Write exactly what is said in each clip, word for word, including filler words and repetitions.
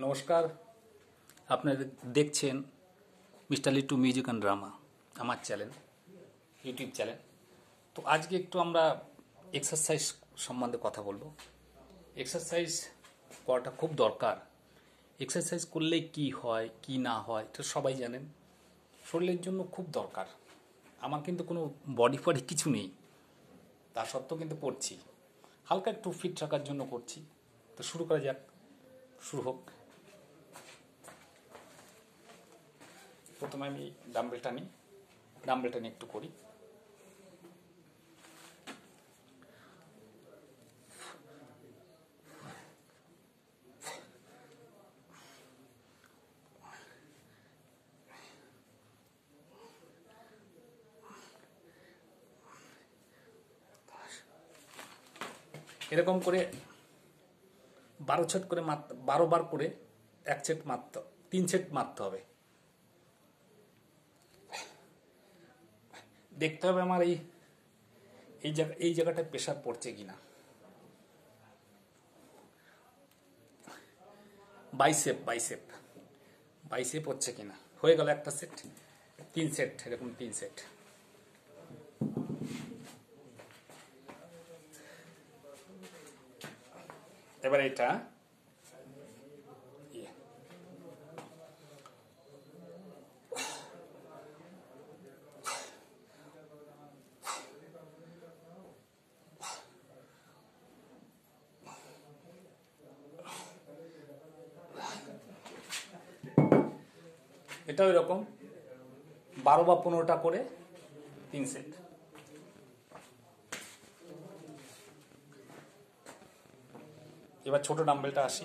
নমস্কার। আপনারা দেখছেন mister Litu music and drama, আমার চ্যানেল, ইউটিউব চ্যানেল। তো আজকে একটু আমরা এক্সারসাইজ সম্বন্ধে কথা বলবো। এক্সারসাইজ করাটা খুব দরকার। এক্সারসাইজ করলে কি হয় কি না হয় এটা সবাই জানেন। শরীরের জন্য খুব দরকার। আমার কিন্তু কোনো বডি ফডি কিছু নেই, তা সত্ত্বেও কিন্তু করছি, হালকা একটু ফিট রাখার জন্য করছি। তো শুরু করা যাক, শুরু হোক। প্রথমে আমি ডাম্বেলটা নিই, ডাম্বেলটা নিয়ে একটু করি। এরকম করে বারো সেট করে মারতে, বারো বার করে এক সেট মারতে, তিন সেট মারতে হবে। দেখতে হবে আমার এই এই জায়গা এই জায়গাটায় প্রেশার পড়ছে কিনা। বাইসেপ বাইসেপ বাইসেপ হচ্ছে কিনা। হয়ে গেল একটা সেট, তিন সেট, এরকম তিন সেট। এবার এটা এটাও এরকম বারো বা পনেরোটা করে তিন সেট। এবার ছোট ডাম্বেলটা আসি।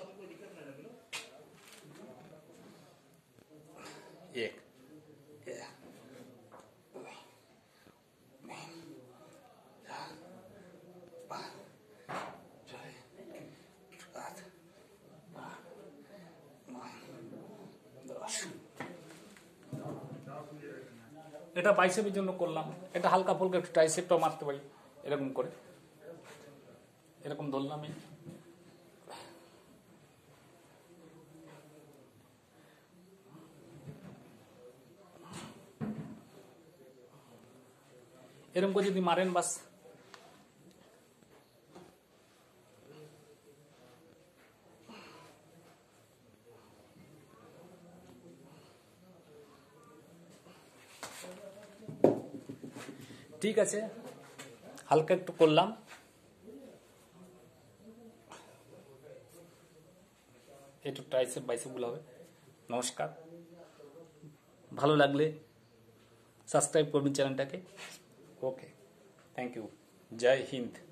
এক এটা বাইসেপের জন্য করলাম। এটা হালকা ফুলকা একটু ট্রাইসেপটাও মারতে পারি। এরকম করে এরকম ধরলাম, এরকম করে যদি মারেন বাস। ঠিক আছে, হালকা একটু করলাম। একটু ট্রাইসেপ বাইসেপগুলো হবে। নমস্কার, ভালো লাগলে সাবস্ক্রাইব করবেন চ্যানেলটাকে। ওকে, থ্যাংক ইউ, জয় হিন্দ।